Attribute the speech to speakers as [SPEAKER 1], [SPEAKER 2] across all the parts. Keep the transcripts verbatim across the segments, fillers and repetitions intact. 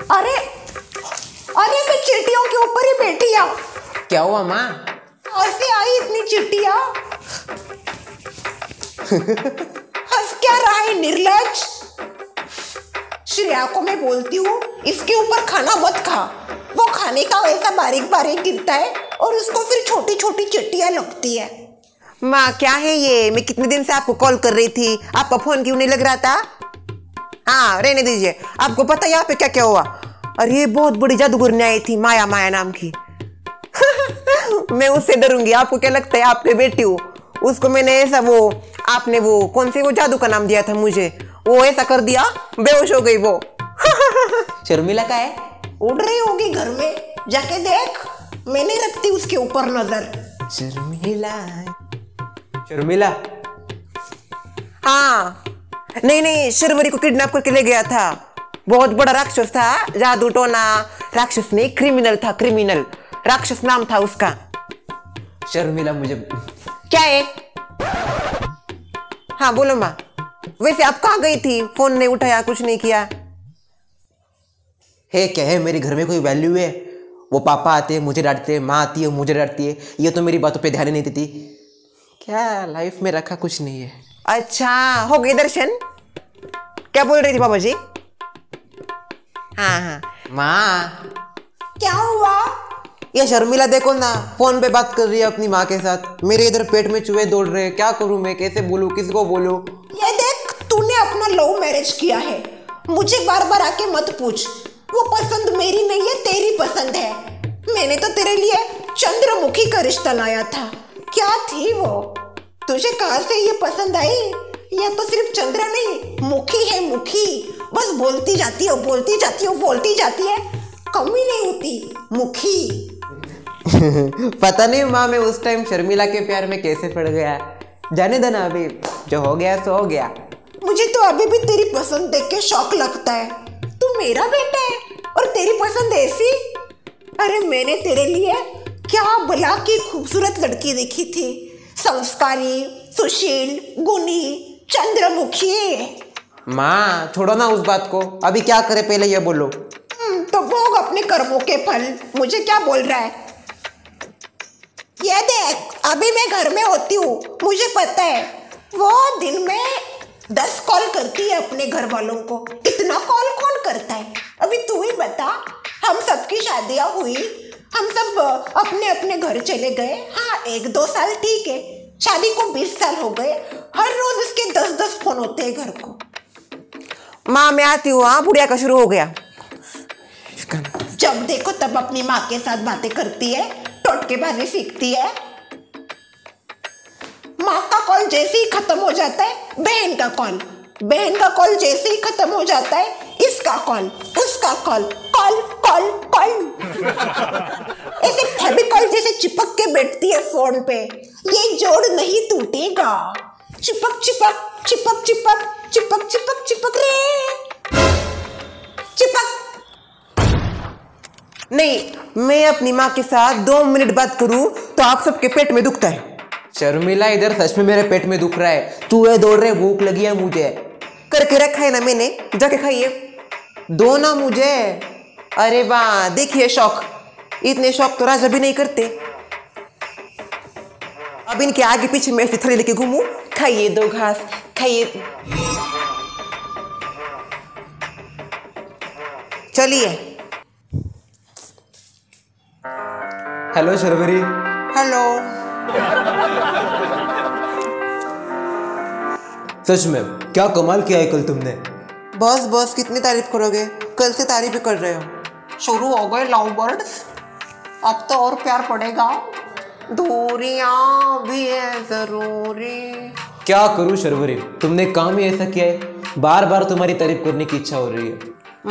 [SPEAKER 1] अरे अरे मैं चींटियों के ऊपर ही बैठी हूँ।
[SPEAKER 2] क्या हुआ माँ?
[SPEAKER 1] ऐसे आई इतनी चींटियाँ। हंस क्या रहा है निर्लज? श्रेया को मैं बोलती हूँ इसके ऊपर खाना मत खा, वो खाने का वैसा बारीक बारीक गिरता है और उसको फिर छोटी छोटी चींटियाँ लगती है।
[SPEAKER 2] माँ क्या है ये? मैं कितने दिन से आपको कॉल कर रही थी, आपका फोन क्यों नहीं लग रहा था? हाँ रहने दीजिए। आपको पता है यहाँ पे क्या क्या हुआ? अरे बहुत बड़ी जादूगरनी आई थी, माया माया नाम की। मैं उससे डरूंगी। आपको क्या लगता है? आपने बेटी हूँ, उसको मैंने ऐसा वो आपने वो कौन से वो जादू का नाम दिया था मुझे, वो ऐसा कर दिया, बेहोश हो गई वो। शर्मिला का है?
[SPEAKER 1] उड़ रही होगी घर में, जाके देख। मैंने रखती उसके ऊपर नजर।
[SPEAKER 2] शर्मिला शर्मिला हाँ नहीं नहीं, शर्वरी को किडनैप करके ले गया था। बहुत बड़ा राक्षस था, जादू टोना राक्षस नहीं, क्रिमिनल था, क्रिमिनल राक्षस नाम था उसका। शर्मिला मुझे क्या है? हाँ बोलो माँ। वैसे आप कहाँ गई थी? फोन नहीं उठाया, कुछ नहीं किया है। क्या है, मेरे घर में कोई वैल्यू है? वो पापा आते हैं मुझे डांटते हैं, माँ आती है मुझे डांटती है, ये तो मेरी बातों पे ध्यान नहीं देती। क्या लाइफ में रखा कुछ नहीं है। अच्छा हो गई दर्शन? क्या बोल रही थी पापा जी? हाँ हाँ माँ
[SPEAKER 1] क्या हुआ?
[SPEAKER 2] ये शर्मिला देखो ना, फोन पे बात कर रही है अपनी माँ के साथ। मेरे इधर पेट में चूहे दौड़ रहे हैं, क्या करूँ मैं? कैसे बोलूँ, किसको बोलूँ?
[SPEAKER 1] ये देख, तूने अपना लव मैरिज किया है, मुझे बार बार आके मत पूछ। वो पसंद मेरी नहीं है, तेरी पसंद है। मैंने तो तेरे लिए चंद्रमुखी का रिश्ता लाया था। क्या थी वो? तुझे कहाँ से ये पसंद आई? ये तो सिर्फ चंद्र नहीं, मुखी है, मुखी। बस बोलती जाती है, बोलती जाती है, बोलती जाती है, कमी नहीं होती। मुखी।
[SPEAKER 2] पता नहीं माँ, मैं उस टाइम शर्मिला के प्यार में कैसे पड़ गया। जाने देना, अभी जो हो गया सो हो गया।
[SPEAKER 1] मुझे तो अभी भी तेरी पसंद देख के शौक लगता है। तू मेरा बेटा है और तेरी पसंद ऐसी? अरे मैंने तेरे लिए क्या भला की खूबसूरत लड़की देखी थी, संस्कारी, सुशील, गुणी, चंद्रमुखी।
[SPEAKER 2] माँ छोड़ो ना उस बात को, अभी क्या करे पहले ये बोलो।
[SPEAKER 1] तो भोग अपने कर्मों के फल। मुझे क्या बोल रहा है? ये देख, अभी मैं घर में होती हूँ, मुझे पता है वो दिन में दस कॉल करती है अपने घर वालों को। इतना कॉल कौन करता है? अभी तू ही बता। हम सबकी शादियां हुई, हम सब अपने अपने घर चले गए। हाँ एक दो साल ठीक है, शादी को बीस साल हो गए। हर रोज इसके दस दस फोन होते हैं घर को।
[SPEAKER 2] माँ मैं आती हूँ। हाँ बुढ़िया का शुरू हो गया।
[SPEAKER 1] जब देखो तब अपनी माँ के साथ बातें करती है, टोटकेबाजी सीखती है। माँ का कॉल जैसे ही खत्म हो जाता है, बहन का कॉल, बहन का कॉल जैसे ही खत्म हो जाता है, इसका कॉल, उसका कॉल, कॉल कॉल कॉल। ऐसे फेविकॉल जैसे चिपक के बैठती है फोन पे। ये जोड़ नहीं टूटेगा। चिपक चिपक चिपक चिपक चिपक चिपक चिपक रे चिपक।
[SPEAKER 2] नहीं, मैं अपनी माँ के साथ दो मिनट बात करूं तो आप सबके पेट में दुखता है। शर्मिला इधर सच में मेरे पेट में दुख रहा है। चूहे दौड़ रहे, भूख लगी है मुझे। करके रखा है ना मैंने, जाके खाइए। दो ना मुझे। अरे वाह देखिए शौक, इतने शौक तो राजा भी नहीं करते। अब इनके आगे पीछे मैं ऐसी थैली लेके घूमूं। खाइए दो घास, खाइए। चलिए।
[SPEAKER 3] हेलो शर्वरी।
[SPEAKER 2] हेलो।
[SPEAKER 3] सच में क्या कमाल किया है कल तुमने।
[SPEAKER 2] बॉस बॉस कितनी तारीफ करोगे? कल से तारीफ ही कर रहे हो।
[SPEAKER 1] शुरू हो गए लव बर्ड्स। अब तो और प्यार पड़ेगा। दूरियां भी है जरूरी।
[SPEAKER 3] क्या करूं शर्वरी, तुमने काम ही ऐसा किया है, बार बार तुम्हारी तारीफ करने की इच्छा हो रही है।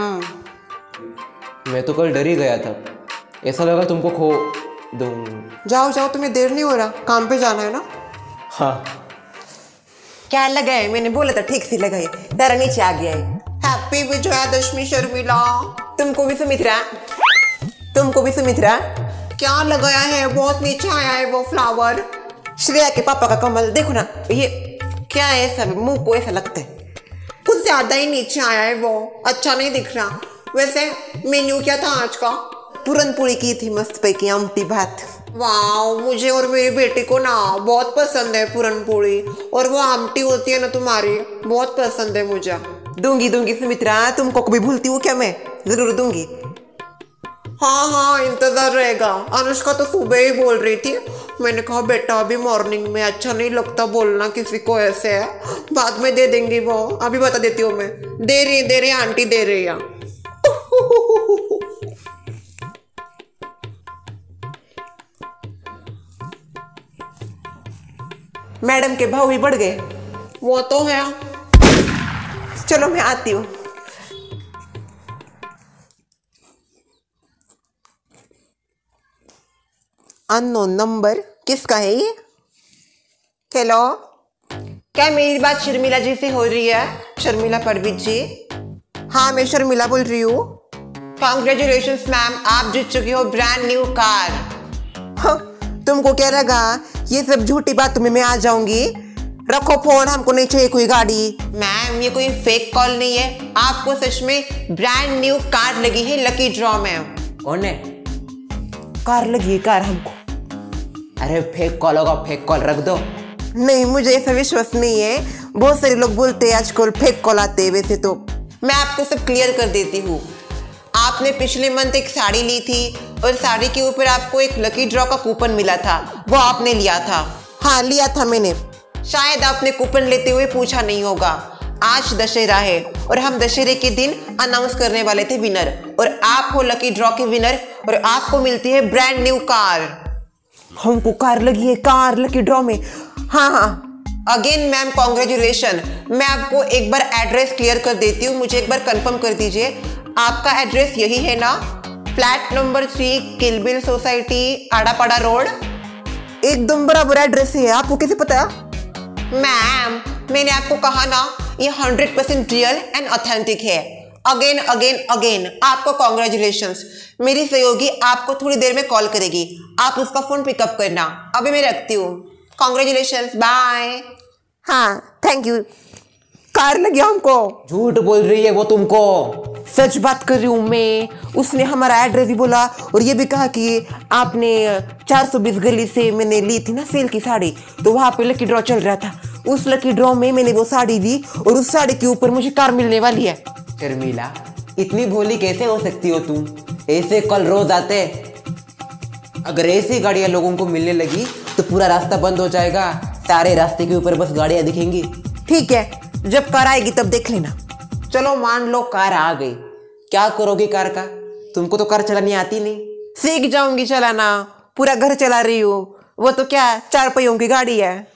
[SPEAKER 2] हम्म
[SPEAKER 3] मैं तो कल डर ही गया था, ऐसा लगा तुमको खो दूं।
[SPEAKER 2] जाओ जाओ, तुम्हें देर नहीं हो रहा? काम पे जाना है ना।
[SPEAKER 3] हाँ
[SPEAKER 2] क्या लगाए? मैंने बोला था ठीक से लगाए, तेरा नीचे आ गया है।
[SPEAKER 1] हैप्पी विजयादशमी शर्मिला।
[SPEAKER 2] तुमको भी सुमित्रा, तुमको भी सुमित्रा।
[SPEAKER 1] क्या लगाया है? बहुत नीचे आया है वो फ्लावर।
[SPEAKER 2] श्रेया के पापा का कमल देखो ना, ये क्या है? ऐसा मुंह को ऐसा लगता है।
[SPEAKER 1] कुछ ज्यादा ही नीचे आया है वो, अच्छा नहीं दिख रहा।
[SPEAKER 2] वैसे मेन्यू क्या था आज का? पूरन पूरी की थी, मस्त पैकी आमटी भात। वाह, मुझे और मेरी बेटी को ना बहुत पसंद है पूरन पूरी, और वो आमटी होती है ना तुम्हारी, बहुत पसंद है मुझे। दूंगी दूंगी सुमित्रा, तुमको कभी भूलती हूँ क्या मैं? जरूर दूंगी। हाँ हाँ, इंतजार रहेगा। अनुष्का तो सुबह ही बोल रही थी, मैंने कहा बेटा अभी मॉर्निंग में अच्छा नहीं लगता बोलना किसी को ऐसे है, बाद में दे देंगी वो, अभी बता देती हूँ मैं। दे रही दे रही आंटी दे रही है। मैडम के भाव भी बढ़ गए। वो तो है। चलो मैं आती हूँ। अननोन नंबर, किसका है ये? हेलो, क्या मेरी बात शर्मिला जी से हो रही है? शर्मिला परवीन जी? हाँ, मैं शर्मिला बोल रही हूँ। कॉन्ग्रेचुलेशंस मैम, आप जीत चुकी हो ब्रांड न्यू कार। हाँ, तुमको क्या लगा ये सब झूठी बातों में मैं आ जाऊंगी? रखो फोन, हमको नहीं चाहिए कोई गाड़ी। मैम ये कोई फेक कॉल नहीं है, आपको सच में ब्रांड न्यू कार लगी है लकी ड्रॉ में।
[SPEAKER 3] कौन है?
[SPEAKER 2] कार लगी है कार हमको।
[SPEAKER 3] अरे फेक कॉल होगा, फेक कॉल रख दो।
[SPEAKER 2] नहीं, मुझे ऐसा विश्वास नहीं है। बहुत सारे लोग बोलते हैं आजकल फेक कॉल आते हैं। वैसे तो मैं आपको सब क्लियर कर देती हूँ। आपने पिछले मंथ एक साड़ी ली थी और साड़ी के ऊपर आपको एक लकी ड्रॉ का कूपन मिला था, वो आपने लिया था। हाँ लिया था मैंने। शायद आपने कूपन लेते हुए पूछा नहीं होगा। आज दशहरा है और हम दशहरे के दिन अनाउंस करने वाले थे विनर, और आप हो लकी ड्रॉ के विनर और आपको मिलती है ब्रांड न्यू कार। हमको कार लगी है, कार लकी ड्रॉ में। हाँ हाँ, अगेन मैम कॉन्ग्रेचुलेशन। मैं आपको एक बार एड्रेस क्लियर कर देती हूँ, मुझे एक बार कंफर्म कर दीजिए। आपका एड्रेस यही है ना? Flat number three, Kilbil society, Aadapada road. एकदम बराबर एड्रेस है। आपको कैसे पता? मैम मैंने आपको कहा ना, ये hundred percent real and authentic है। अगेन अगेन अगेन आपको कॉन्ग्रेचुलेशंस। मेरी सहयोगी आपको थोड़ी देर में कॉल करेगी, आप उसका फोन पिकअप करना। अभी मैं रखती हूँ। Congratulations, bye. हाँ थैंक यू। कार लगी हमको।
[SPEAKER 3] झूठ बोल रही है वो तुमको।
[SPEAKER 2] सच बात कर रही हूँ मैं। उसने हमारा एड्रेस भी बोला और ये भी कहा कि आपने चार सौ बीस गली से मैंने ली थी ना सेल की साड़ी, तो वहाँ पे लकी ड्रॉ चल रहा था। उस लकी ड्रॉ में मैंने वो साड़ी दी और उस साड़ी के ऊपर मुझे कार मिलने वाली है।
[SPEAKER 3] शर्मिला, इतनी भोली कैसे हो सकती हो तुम? ऐसे कल रोज आते। अगर ऐसी गाड़ियां लोगों को मिलने लगी तो पूरा रास्ता बंद हो जाएगा, सारे रास्ते के ऊपर बस गाड़ियां दिखेंगी।
[SPEAKER 2] ठीक है, जब कार आएगी तब देख लेना।
[SPEAKER 3] चलो मान लो कार आ गई, क्या करोगी कार का? तुमको तो कार चलानी आती नहीं।
[SPEAKER 2] सीख जाऊंगी चलाना, पूरा घर चला रही हूँ। वो तो क्या चार पहियों की गाड़ी है।